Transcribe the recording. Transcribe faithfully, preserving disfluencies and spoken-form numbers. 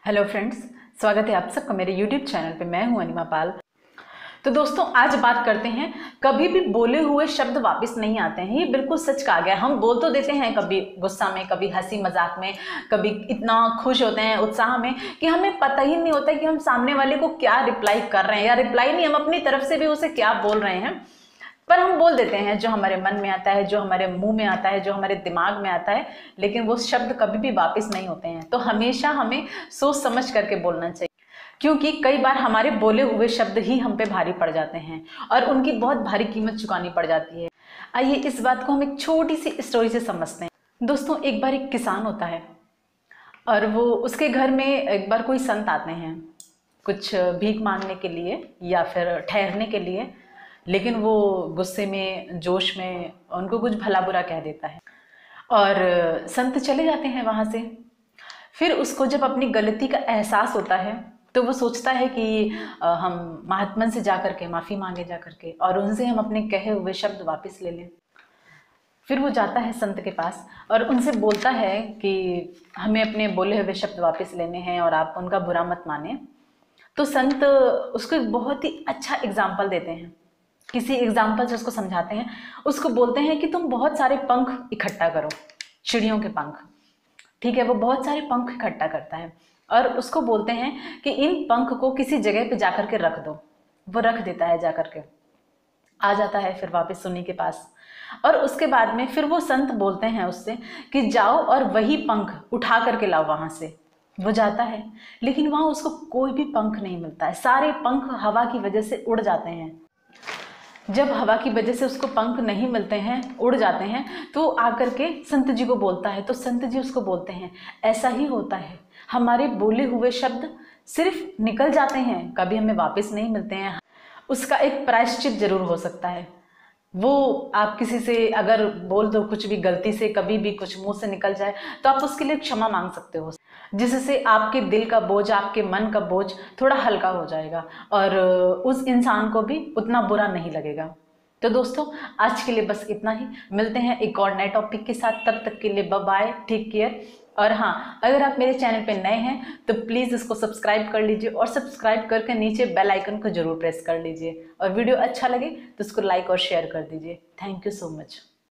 Hello friends, स्वागत है आप सबका मेरे यूट्यूब चैनल पे। मैं हूं अनिमा पाल। तो दोस्तों, आज बात करते हैं कभी भी बोले हुए शब्द वापस नहीं आते हैं। ये बिल्कुल सच कहा गया। हम बोल तो देते हैं कभी गुस्सा में, कभी हंसी मजाक में, कभी इतना खुश होते हैं उत्साह में कि हमें पता ही नहीं होता कि हम सामने वाले को क्या रिप्लाई कर रहे हैं, या रिप्लाई नहीं, हम अपनी तरफ से भी उसे क्या बोल रहे हैं। पर हम बोल देते हैं जो हमारे मन में आता है, जो हमारे मुंह में आता है, जो हमारे दिमाग में आता है, लेकिन वो शब्द कभी भी वापस नहीं होते हैं। तो हमेशा हमें सोच समझ करके बोलना चाहिए, क्योंकि कई बार हमारे बोले हुए शब्द ही हम पे भारी पड़ जाते हैं और उनकी बहुत भारी कीमत चुकानी पड़ जाती है। आइए इस बात को हम एक छोटी सी स्टोरी से समझते हैं। दोस्तों, एक बार एक किसान होता है और वो उसके घर में एक बार कोई संत आते हैं कुछ भीख मांगने के लिए या फिर ठहरने के लिए, लेकिन वो गुस्से में, जोश में उनको कुछ भला बुरा कह देता है और संत चले जाते हैं वहाँ से। फिर उसको जब अपनी गलती का एहसास होता है तो वो सोचता है कि हम महात्मन से जाकर के माफ़ी मांगे जाकर के और उनसे हम अपने कहे हुए शब्द वापस ले लें। फिर वो जाता है संत के पास और उनसे बोलता है कि हमें अपने बोले हुए शब्द वापस लेने हैं और आप उनका बुरा मत माने। तो संत उसको एक बहुत ही अच्छा एग्जाम्पल देते हैं, किसी एग्जाम्पल से उसको समझाते हैं। उसको बोलते हैं कि तुम बहुत सारे पंख इकट्ठा करो, चिड़ियों के पंख। ठीक है, वो बहुत सारे पंख इकट्ठा करता है और उसको बोलते हैं कि इन पंख को किसी जगह पे जाकर के रख दो। वो रख देता है, जाकर के आ जाता है फिर वापस सुन्नी के पास। और उसके बाद में फिर वो संत बोलते हैं उससे कि जाओ और वही पंख उठा करके लाओ वहां से। वो जाता है लेकिन वहां उसको कोई भी पंख नहीं मिलता है। सारे पंख हवा की वजह से उड़ जाते हैं। जब हवा की वजह से उसको पंख नहीं मिलते हैं, उड़ जाते हैं, तो आकर के संत जी को बोलता है। तो संत जी उसको बोलते हैं ऐसा ही होता है, हमारे बोले हुए शब्द सिर्फ निकल जाते हैं, कभी हमें वापस नहीं मिलते हैं। उसका एक प्रायश्चित जरूर हो सकता है। वो आप किसी से अगर बोल दो कुछ भी, गलती से कभी भी कुछ मुंह से निकल जाए, तो आप उसके लिए क्षमा मांग सकते हो, जिससे आपके दिल का बोझ, आपके मन का बोझ थोड़ा हल्का हो जाएगा और उस इंसान को भी उतना बुरा नहीं लगेगा। तो दोस्तों, आज के लिए बस इतना ही। मिलते हैं एक और नए टॉपिक के साथ। तब तक के लिए बाय बाय, टेक केयर। और हाँ, अगर आप मेरे चैनल पे नए हैं तो प्लीज़ इसको सब्सक्राइब कर लीजिए और सब्सक्राइब करके नीचे बेल आइकन को जरूर प्रेस कर लीजिए। और वीडियो अच्छा लगे तो इसको लाइक और शेयर कर दीजिए। Thank you so much.